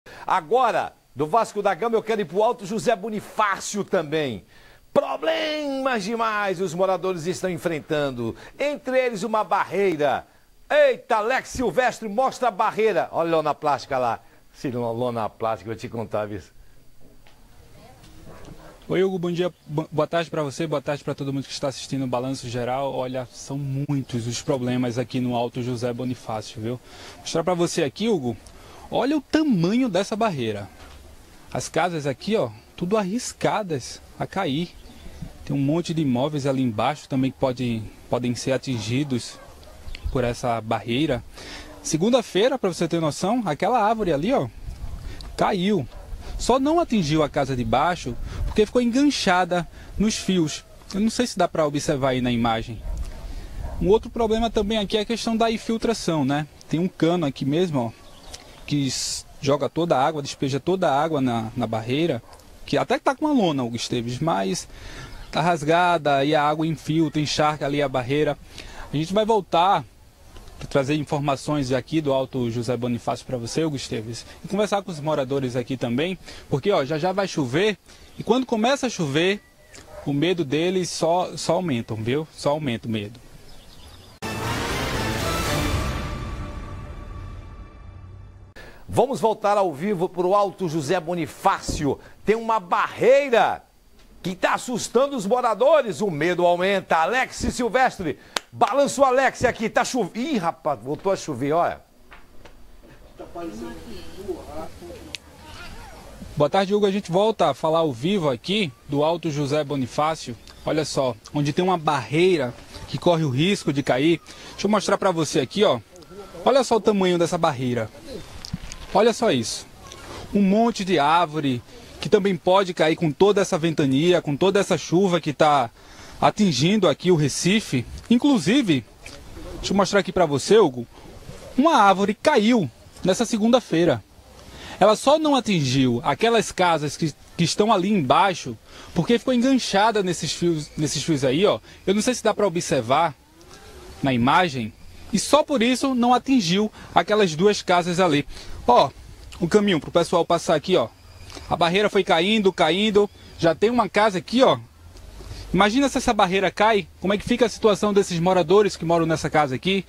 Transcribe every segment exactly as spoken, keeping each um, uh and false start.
Agora, do Vasco da Gama, eu quero ir pro Alto José Bonifácio também. Problemas demais os moradores estão enfrentando. Entre eles, uma barreira. Eita, Alex Silvestre, mostra a barreira. Olha a lona plástica lá. Se lona plástica, eu vou te contar, viu? Oi, Hugo, bom dia, boa tarde para você, boa tarde para todo mundo que está assistindo o Balanço Geral. Olha, são muitos os problemas aqui no Alto José Bonifácio, viu? Vou mostrar para você aqui, Hugo, olha o tamanho dessa barreira. As casas aqui, ó, tudo arriscadas a cair. Tem um monte de imóveis ali embaixo também que pode, podem ser atingidos por essa barreira. Segunda-feira, para você ter noção, aquela árvore ali, ó, caiu. Só não atingiu a casa de baixo porque ficou enganchada nos fios. Eu não sei se dá para observar aí na imagem. Um outro problema também aqui é a questão da infiltração, né? Tem um cano aqui mesmo, ó, que joga toda a água, despeja toda a água na, na barreira, que até que tá com uma lona, Hugo Esteves, mas tá rasgada e a água infiltra, encharca ali a barreira. A gente vai voltar para trazer informações aqui do Alto José Bonifácio para você, Hugo Esteves, e conversar com os moradores aqui também, porque ó, já já vai chover, e quando começa a chover, o medo deles só, só aumenta, viu? Só aumenta o medo. Vamos voltar ao vivo para o Alto José Bonifácio. Tem uma barreira que está assustando os moradores. O medo aumenta. Alex Silvestre, balança o Alex aqui. Tá chovendo. Ih, rapaz, voltou a chover, olha. Boa tarde, Hugo. A gente volta a falar ao vivo aqui do Alto José Bonifácio. Olha só, onde tem uma barreira que corre o risco de cair. Deixa eu mostrar para você aqui, ó. Olha só o tamanho dessa barreira. Olha só isso, um monte de árvore que também pode cair com toda essa ventania, com toda essa chuva que está atingindo aqui o Recife. Inclusive, deixa eu mostrar aqui para você, Hugo, uma árvore caiu nessa segunda-feira. Ela só não atingiu aquelas casas que, que estão ali embaixo, porque ficou enganchada nesses fios, nesses fios aí, ó. Eu não sei se dá para observar na imagem, e só por isso não atingiu aquelas duas casas ali. Ó, o caminho para o pessoal passar aqui, ó. A barreira foi caindo, caindo. Já tem uma casa aqui, ó. Imagina se essa barreira cai, como é que fica a situação desses moradores que moram nessa casa aqui.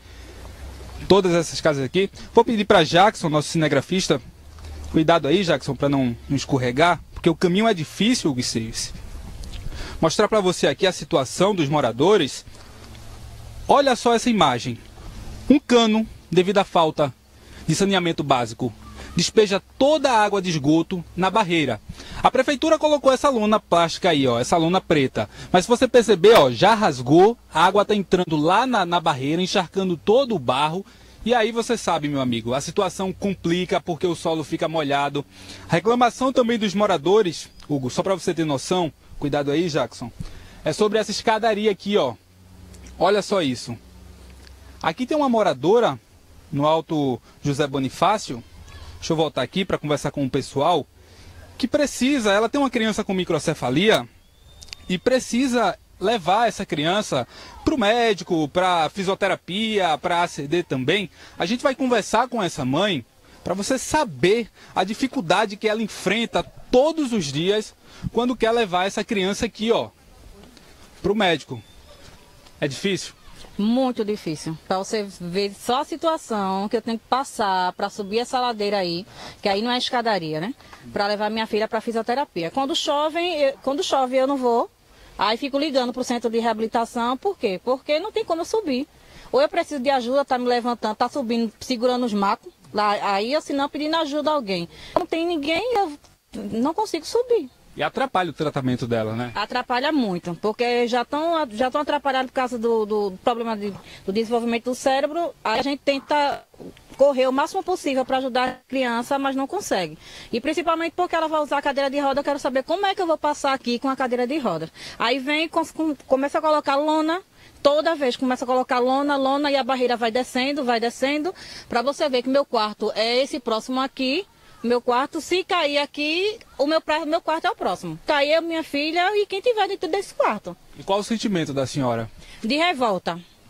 Todas essas casas aqui. Vou pedir para Jackson, nosso cinegrafista. Cuidado aí, Jackson, para não, não escorregar, porque o caminho é difícil, Hugo Esteves. Mostrar para você aqui a situação dos moradores. Olha só essa imagem. Um cano, devido à falta de saneamento básico, despeja toda a água de esgoto na barreira. A prefeitura colocou essa lona plástica aí, ó, essa lona preta. Mas se você perceber, ó, já rasgou, a água está entrando lá na, na barreira, encharcando todo o barro. E aí você sabe, meu amigo, a situação complica porque o solo fica molhado. A reclamação também dos moradores, Hugo, só para você ter noção, cuidado aí, Jackson, é sobre essa escadaria aqui, ó. Olha só isso. Aqui tem uma moradora no Alto José Bonifácio, deixa eu voltar aqui para conversar com o pessoal, que precisa, ela tem uma criança com microcefalia e precisa levar essa criança para o médico, para fisioterapia, para A C D também. A gente vai conversar com essa mãe para você saber a dificuldade que ela enfrenta todos os dias quando quer levar essa criança aqui, ó, para o médico. É difícil? Muito difícil. Para você ver só a situação que eu tenho que passar para subir essa ladeira aí, que aí não é escadaria, né? Para levar minha filha para fisioterapia. Quando chove, eu, quando chove eu não vou. Aí fico ligando para o centro de reabilitação. Por quê? Porque não tem como eu subir. Ou eu preciso de ajuda, tá me levantando, tá subindo, segurando os macos. Lá, aí, ou se não, pedindo ajuda a alguém. Não tem ninguém, eu não consigo subir. E atrapalha o tratamento dela, né? Atrapalha muito, porque já estão já estão atrapalhados por causa do, do problema de, do desenvolvimento do cérebro. Aí a gente tenta correr o máximo possível para ajudar a criança, mas não consegue. E principalmente porque ela vai usar a cadeira de roda, eu quero saber como é que eu vou passar aqui com a cadeira de roda. Aí vem, com, com, começa a colocar lona, toda vez começa a colocar lona, lona, e a barreira vai descendo, vai descendo, para você ver que meu quarto é esse próximo aqui. Meu quarto, se cair aqui, o meu, meu quarto é o próximo. Cair é minha filha e quem tiver dentro desse quarto. E qual o sentimento da senhora? De revolta.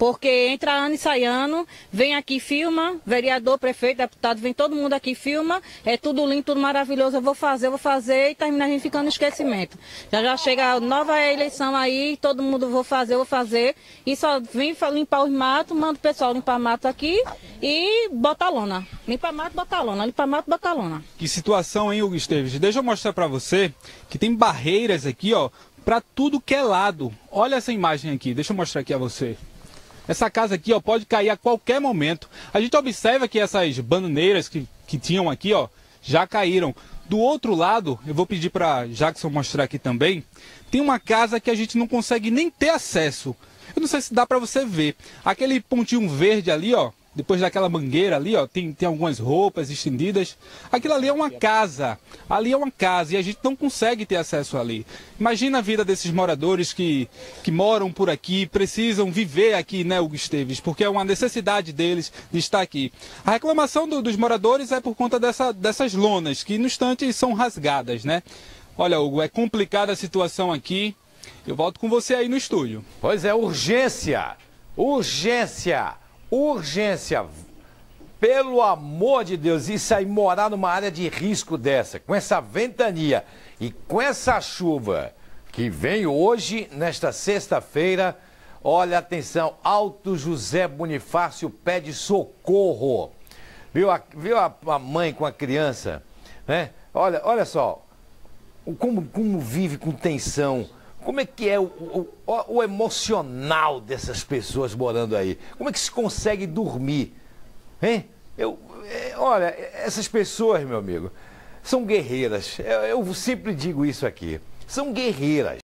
Porque entra ano e sai ano, vem aqui, filma, vereador, prefeito, deputado, vem todo mundo aqui, filma, é tudo lindo, tudo maravilhoso, eu vou fazer, eu vou fazer, e termina a gente ficando no esquecimento. Já já chega a nova eleição aí, todo mundo vou fazer, eu vou fazer, e só vem limpar os matos, manda o pessoal limpar mato aqui e bota a lona. Limpa mato, bota a lona, limpa mato, bota a lona. Que situação, hein, Hugo Esteves? Deixa eu mostrar para você que tem barreiras aqui, ó, para tudo que é lado. Olha essa imagem aqui, deixa eu mostrar aqui a você. Essa casa aqui, ó, pode cair a qualquer momento. A gente observa que essas bananeiras que, que tinham aqui, ó, já caíram. Do outro lado, eu vou pedir para Jackson mostrar aqui também, tem uma casa que a gente não consegue nem ter acesso. Eu não sei se dá para você ver. Aquele pontinho verde ali, ó, depois daquela mangueira ali, ó, tem, tem algumas roupas estendidas. Aquilo ali é uma casa. Ali é uma casa e a gente não consegue ter acesso ali. Imagina a vida desses moradores que, que moram por aqui, precisam viver aqui, né, Hugo Esteves? Porque é uma necessidade deles de estar aqui. A reclamação do, dos moradores é por conta dessa, dessas lonas, que no instante são rasgadas, né? Olha, Hugo, é complicada a situação aqui. Eu volto com você aí no estúdio. Pois é, urgência! Urgência! Urgência, pelo amor de Deus, isso aí morar numa área de risco dessa, com essa ventania e com essa chuva que vem hoje, nesta sexta-feira, olha, atenção, Alto José Bonifácio pede socorro. Viu a, viu a, a mãe com a criança, né? Olha, olha só, como, como vive com tensão. Como é que é o, o, o emocional dessas pessoas morando aí? Como é que se consegue dormir? Hein? Eu, é, olha, essas pessoas, meu amigo, são guerreiras. Eu, eu sempre digo isso aqui. São guerreiras.